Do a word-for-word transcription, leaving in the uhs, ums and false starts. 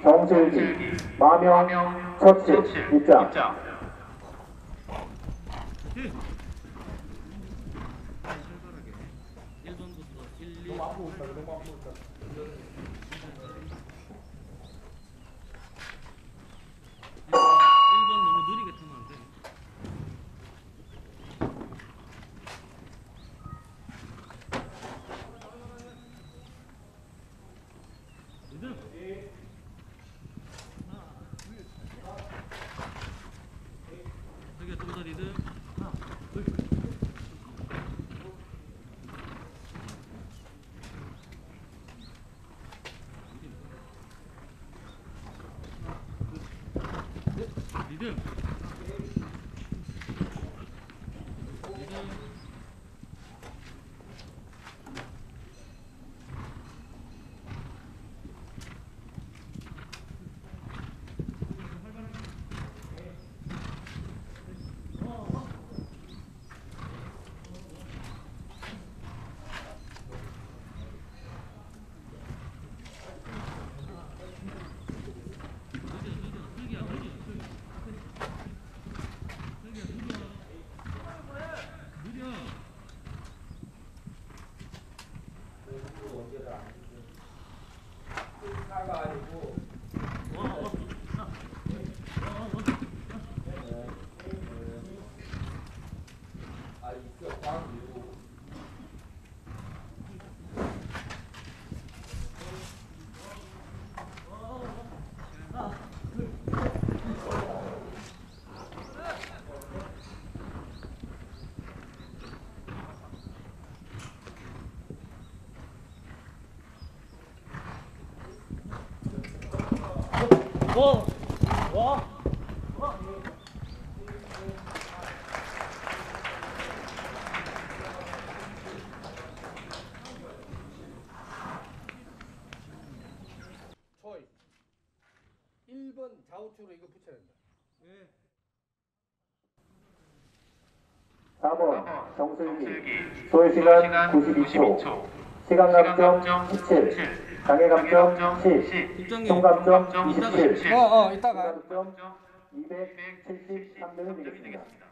정슬기, 마명, 처치, 입장. 너무 앞으로 있다, 너무 앞으로 있다. 일 번 너무 느리게 타면 안 돼. 리듬. 저기가 좀 더 리듬. 하나, 둘. 리듬. 리듬. 와! 와! 와! 초이스. 일 번 좌우측으로 이거 붙여야 된다. 예. 사 번 정슬기, 소요시간 구십이 초, 시간감점 십칠, 장애감점 십, 총감점 이십칠, 어, 어, 이따가. 시간점 이백칠십삼 점을 드리겠습니다.